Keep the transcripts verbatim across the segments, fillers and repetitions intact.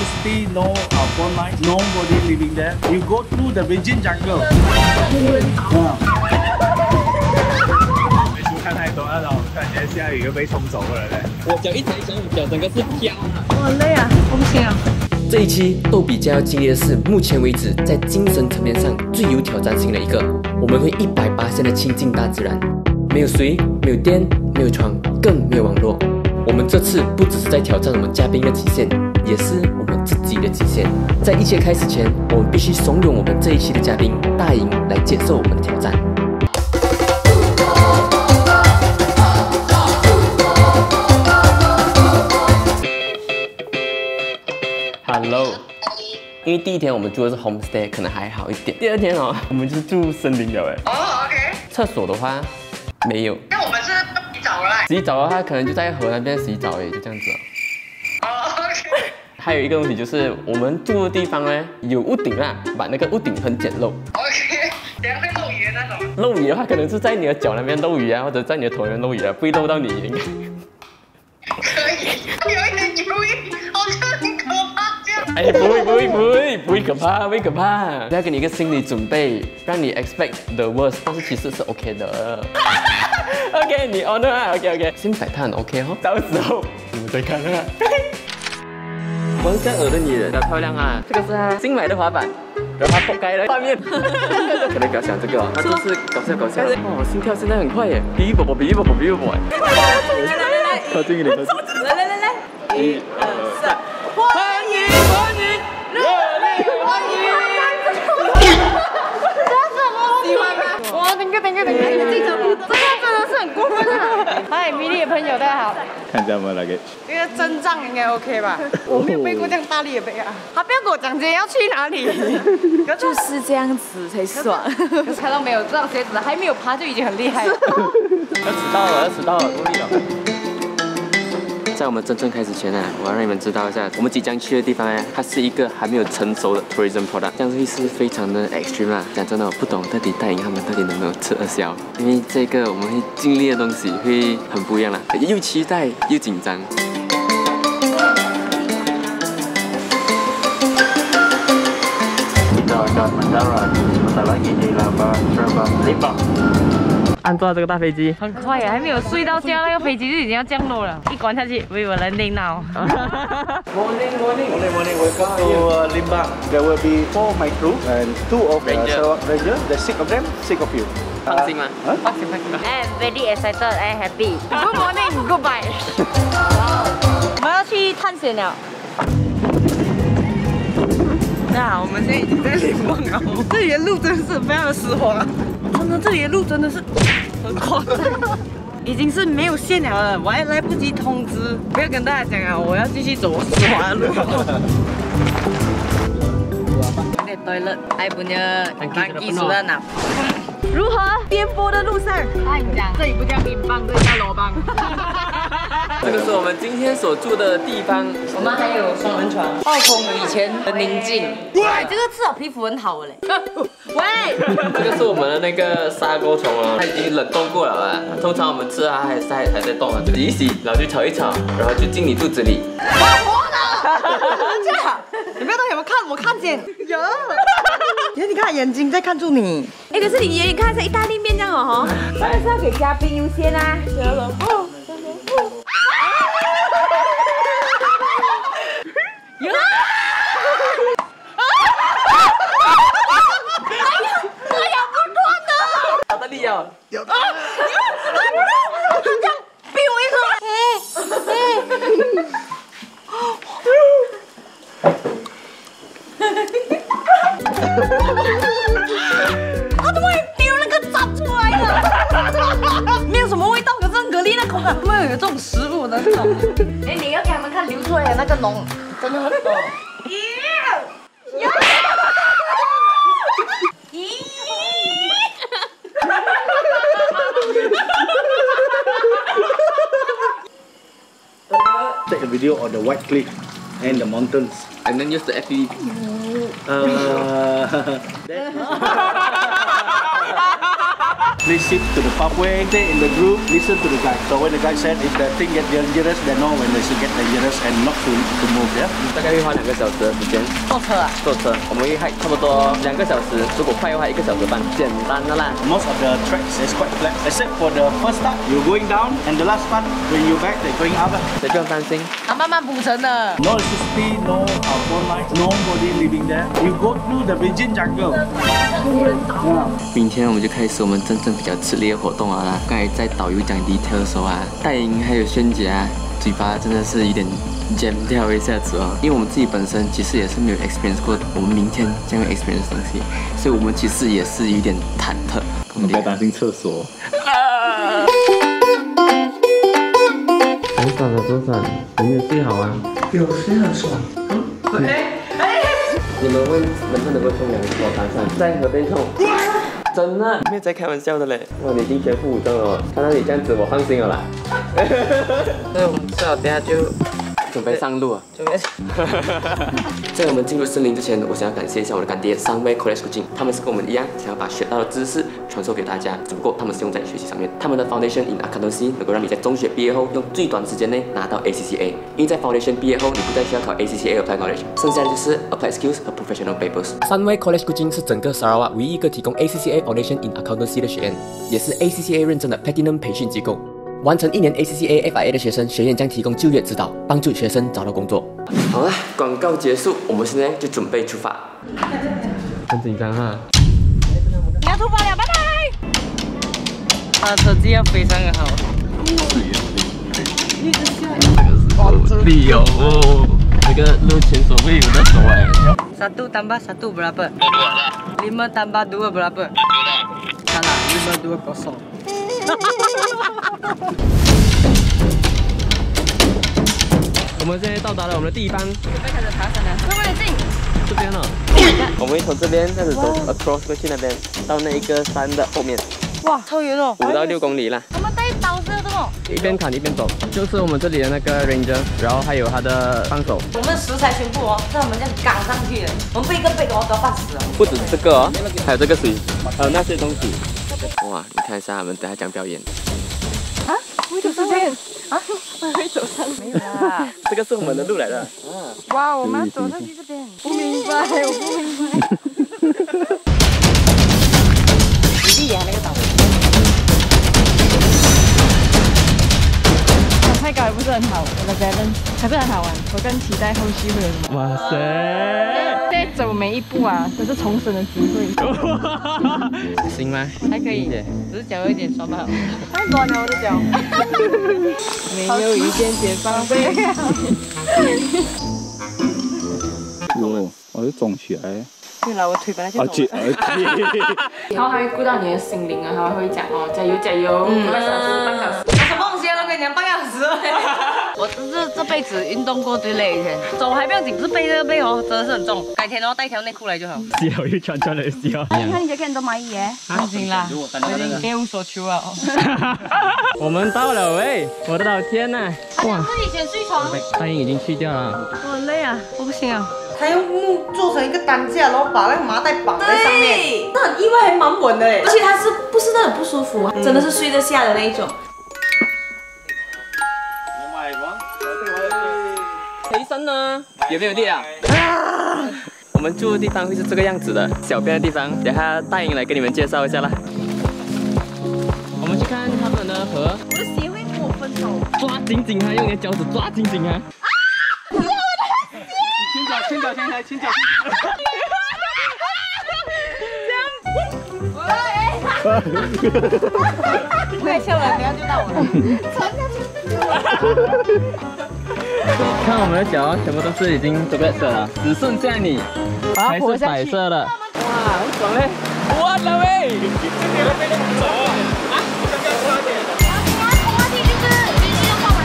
electricity, no uh, phone line, nobody living there. You go through the virgin jungle. 没看太多那种感觉下雨又被冲走了嘞。 我脚一抬脚，脚整个是飘啊！ 我累啊，我不行啊。 这一期逗比将要经历的是目前为止在精神层面上最有挑战性的一个。我们会一百八十的亲近大自然，没有水，没有电，没有床，更没有网络。我们这次不只是在挑战我们嘉宾的极限，也是我们自己的极限。在一切开始前，我们必须怂恿我们这一期的嘉宾大营来接受我们的挑战。Hello， 因为第一天我们住的是 homestay， 可能还好一点。第二天哦，我们就是住森林了哎。 哦 ，OK。 厕所的话没有。 那我们是洗澡了。 洗澡的话，可能就在河那边洗澡哎，就这样子哦。哦 ，OK。 还有一个东西就是，我们住的地方呢有屋顶啦，把那个屋顶很简陋。 OK。等下会漏雨的那种。 漏雨的话，可能是在你的脚那边漏雨啊，或者在你的头那边漏雨啊，不会漏到你应该。 可以，有一点犹豫，好像很可怕这样。 哎，不会不会不会不会可怕，不会可怕。要给你一个心理准备，让你 expect the worst， 但是其实是 OK 的。OK， 你 honor 啊 ，OK OK。现在他很 OK 哦，到时候你们再看啊。王嘉尔的女人，漂亮啊！这个是他新买的滑板，然后他破开了画面。可能不要想这个哦，他就是搞笑搞笑。哦，心跳现在很快耶，比一宝宝，比一宝宝，比一宝宝。来来来来，靠近一点，靠近。来来来来，一二三，欢迎欢迎，热烈欢迎！ 这什么？喜欢吗？哇，等个等个等个，这个真的是很过分啊！嗨，迷你的朋友，大家好。 看一下我们那个。 这个阵仗应该 OK 吧？我没有背过这样大力的背啊！他不要跟我讲今天要去哪里，就是这样子才爽。可是他都没有这双鞋子，还没有爬就已经很厉害了。 要迟到了，要迟到了，注意了。在我们真正开始前呢，我要让你们知道一下，我们即将去的地方呢，它是一个还没有成熟的 tourism product， 这样会是非常的 extreme 啦。讲真的，我不懂到底大营他们到底能不能吃得消，因为这个我们会经历的东西会很不一样啦，又期待又紧张。安坐这个大飞机很快呀，还没有睡到觉，那个飞机就已经要降落了。一关下去 ，we will landing now. Morning, morning, morning, morning. Welcome to uh, Limbang. There will be four of my crew and two of the Sarawak Ranger. The six of them, six of you. 放心吗？ 放心放心。I'm very excited and happy. Good morning, goodbye. 我们要去探险了。那我们现在已经在联邦了，这里的路真的是非常的湿滑，真的这里的路真的是很夸张，已经是没有线了，我还来不及通知，不要跟大家讲啊，我要继续走湿滑的路。有点toilet，I punya kaki sudah nampak。如何？颠簸的路上，我跟你讲，这里不叫联邦，这里叫罗邦。 这个是我们今天所住的地方， 我们还有双人床，暴风雨前的宁静。哎，这个至少皮肤很好嘞。喂， 这个是我们的那个砂锅虫哦，它已经冷冻过了啊。通常我们吃它还是还还在动啊，洗一洗，然后就炒一炒，然后就进你肚子里。 我活了！这样，有没有东西有没有看？我看见有。因为你看眼睛在看住你。哎，可是你眼睛看像意大利面这样哦，哈。当然是要给嘉宾优先啊。小萝卜。有。 咬， 咬到！他这样逼我一口，嗯嗯。他怎么会丢那个渣出来了？没有什么味道，可是很蛤蜊的口感。没有有这种食物的那种。哎，你要给他们看流出来的那个脓，真的很多。咦！咦！ Take a video of the white cliff and the mountains. And then use the F P V. Uh, Please sit to the pathway, stay in the group, listen to the guide. So when the guide said if the thing get dangerous, they know when they should get dangerous and not to to move. Yeah. 大概会花两个小时的时间。 坐车啊？ 坐车，我们会开差不多两个小时，如果快的话一个小时半，简单的啦。 Most of the tracks is quite flat, except for the first part you're going down and the last part when you back they're going up. 所以不用担心。 它慢慢补成的。 No electricity, no uh, phone lines, nobody living there. You go through the Virgin Jungle. 明天我们就开始我们真正比较激烈的活动了啦。刚才在导游讲 detail 的时候啊，戴莹还有萱姐啊，嘴巴真的是有点 jam 掉一下子哦。因为我们自己本身其实也是没有 experience 过我们明天将会 experience 的东西，所以我们其实也是有点忐忑。 你不要担心厕所。 左闪了左闪，有没有睡好啊？ 有睡很爽。嗯，哎哎。 你们问能不能够冲凉？我打算在河边冲。真的，没有在开玩笑的嘞！哇，你已经全副武装了，看到你这样子，我放心了啦。 所以我们吃好，等下就准备上路啊！ 准备。 在我们进入森林之前，我想要感谢一下我的干爹三位 College Coaching， 他们是跟我们一样，想要把学到的知识传授给大家，只不过他们是用在学习上面。他们的 Foundation in Accountancy 能够让你在中学毕业后用最短时间内拿到 A C C A， 因为在 Foundation 毕业后，你不再需要考 A C C A Applied Knowledge， 剩下的就是 Applied Skills 和 Professional Papers。三位 College Coaching 是整个沙拉瓦唯一一个提供 A C C A Foundation in Accountancy 的学院，也是 A C C A 认证的 Platinum 培训机构。完成一年 A C C A F I A 的学生，学院将提供就业指导，帮助学生找到工作。好了，广告结束，我们现在就准备出发。很紧张哈。 你要出发了，拜拜。他的成绩要非常的好。 理由哦，这个路前所未有的手哎。 Satu tambah satu berapa? Lima tambah dua berapa? Salah, lima dua kosong. 我们现在到达了我们的地方， 准备开始爬山了，快快点进。 这边哦。我们会从这边开始走 across 过去那边，到那一个山的后面。 哇，超远哦， 五到六公里啦。 我们带导师的哦。 一边砍一边走，就是我们这里的那个 ranger， 然后还有他的帮手。 我们食材全部哦，在我们这样赶上去的，我们背一个背的哦都要半死哦。 不止这个哦，还有这个水，还有那些东西。哇，你看一下他们等下讲表演。 啊？会走上面？啊？会走上没有啦。 这个是我们的路来的。啊。 哇，我们要走上去这边。不明白，我不明白。你弟演那个导师。太高也不是很好，我的 balance 还是很好玩，我更期待后续会有什么。 哇塞！ 现在走每一步啊，都是重生的机会。 行吗？ 还可以，只是脚有一点酸吧。太软了我的脚。没有一点点防备。 哟，我就肿起来。 对了，我腿本来就肿。 然后还会顾到你的心灵啊，他会讲哦，加油加油，半小时半小时。 什么东西啊？我跟你讲，半小时。我这这辈子运动过最累一天，走还不要紧，不是背这个背哦，真的是很重。改天哦，带条内裤来就好。 洗好又穿，穿了又洗好。 你看你这个人都满意耶。 放心啦，我已经别无所求了。 我们到了喂，我的老天呐！ 哇，自己先睡床。 大英已经去掉了。 我很累啊，我不行啊。他用木做成一个担架，然后把那个麻袋绑在上面，那很意外，还蛮稳的哎。 而且他是不是那很不舒服啊？真的是睡得下的那一种。 陪身呢？有没有力啊？我们住的地方会是这个样子的，小便的地方。等下大英来给你们介绍一下啦。我们去看他们的河。 我的鞋会跟我分手。 抓紧紧啊！用你的脚趾抓紧紧啊！ 前脚，前脚，前来，前脚。 不可以笑了，等下就到我了。 看我们的脚，全部都是已经都白色了，只剩下你还是白色的。哇，好爽嘞！哇了喂！今年都被那么走啊！我刚刚差点。 你要拖地就是，必须要放完。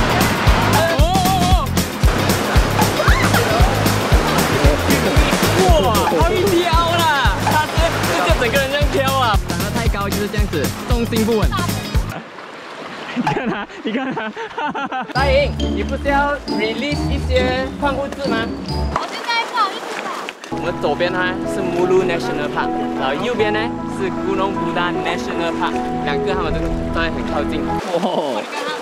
哇，好一挑啦！他是就整个人这样飘啊，长得太高就是这样子，重心不稳。你看他，你看他，大英，你不是要 release 一些矿物质吗？ 我现在不好意思吧。 们左边呢是 Mulu National Park， 然后右边呢是 Gunung Buda National Park， 两个他们都站得很靠近。哇！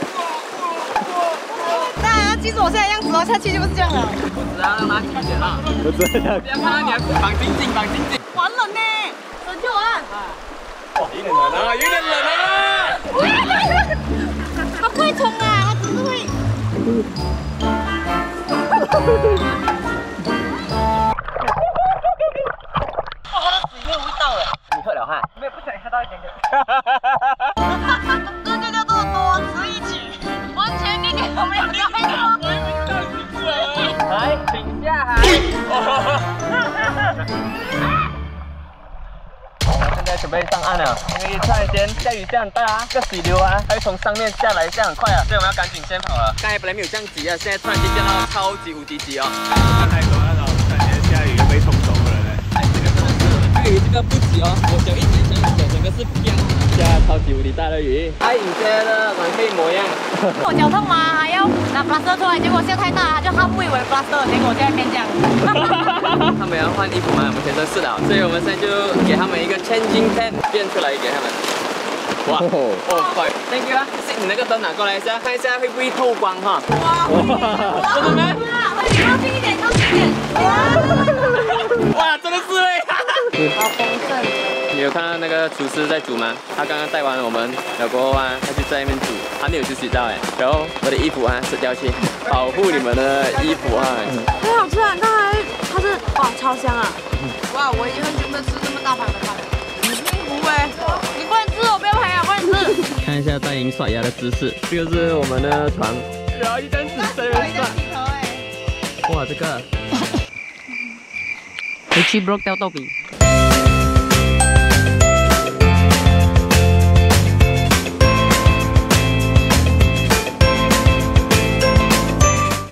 大家要记住我现在样子哦，下去就不是这样了。 我只要让他提前了， 我这样。 不要看到你的绑紧紧，绑紧紧。 完了呢，拯救我！ 哇，有点冷啊，有点冷啊！ 他不会冲啊，他只是会。哇，他的水没有味道哎。 你喝了哈？ 没有，不小心喝到一点点。这就叫做多此一举，完全你给我们两个黑了。 来，请下海。我们现在准备上岸了，因为突然间下雨下很大啊，这个水流啊，它会从上面下来，下很快啊，所以我们要赶紧先跑了。刚才本来没有这样急啊，现在突然间变到超级无敌急哦。 太多那种突然间下雨又被冲走了呢。 哎，这个真的是，这个雨这个不急哦，我脚一踩上去，整个是变下超级无敌大的雨。爱影街的软配模样。 我脚痛嘛，还要拿 plaster 出来，结果下太大了，他就他不以为 plaster， 结果就在变这样。 他们要换衣服嘛，我们全身是的，所以我们现在就给他们一个 changing tent 变出来给他们。哇，哦，快 ，thank you 啊！你那个灯拿过来一下，看一下会不会透光哈。哇，真的吗？ 你靠近一点，靠近一点。 哇，真的是哎！ 好丰盛。 你有看到那个厨师在煮吗？他刚刚带完我们了过后啊，他就在那边煮，还没有休息到哎。然后我的衣服啊湿掉去，保护你们的衣服啊。 很好吃啊，它还它是哇超香啊！哇，我已经很久没有吃这么大盘的饭了。不会，你快点吃，我不要拍啊，快点吃。 看一下戴莹刷牙的姿势，这个是我们的床，然后一张纸在那边刷。哇，这个。 回去 block 掉豆饼。